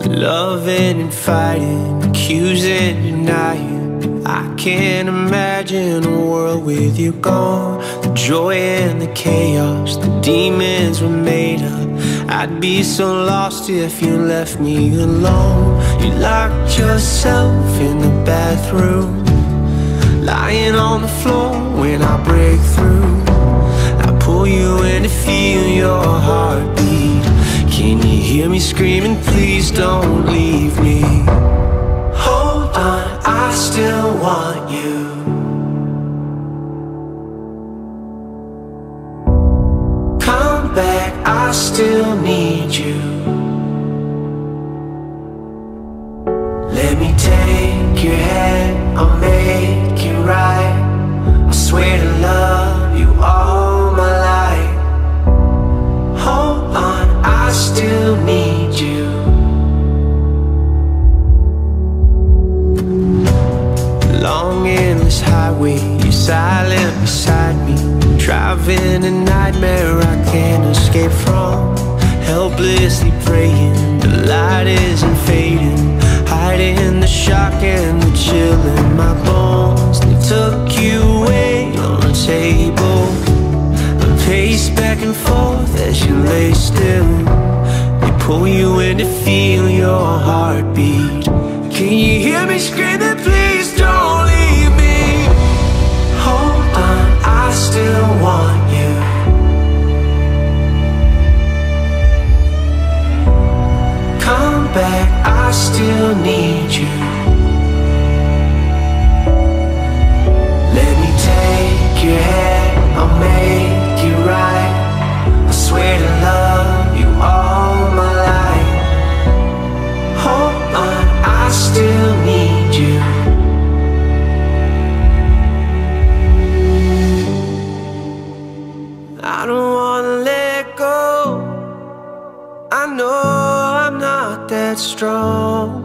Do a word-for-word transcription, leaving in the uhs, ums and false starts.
Loving and fighting, accusing, denying. I can't imagine a world with you gone. The joy and the chaos, the demons were made up. I'd be so lost if you left me alone. You locked yourself in the bathroom, lying on the floor when I break through. I pull you in to feel your heartbeat. Can you hear me screaming, please don't leave me? Hold on, I still want you. Come back, I still need you. Let me take your hand, I'll make it right. I swear to love you all my life. Hold on, I still need you. Long endless highway, you're silent beside me. Driving a nightmare I can't escape from. Helplessly praying, the light isn't fading. Hiding the shock and the chill in my bones. They took you away on the table. I pace back and forth as you lay still. They pull you in to feel your heartbeat. Can you hear me screaming, please don't leave me? Hold on, I still want you. Come back, I still need you. Let me take your hand, I'll make it right. I swear to love you all my life. Hold on, I still need you. I don't wanna let go. I know I'm not that strong.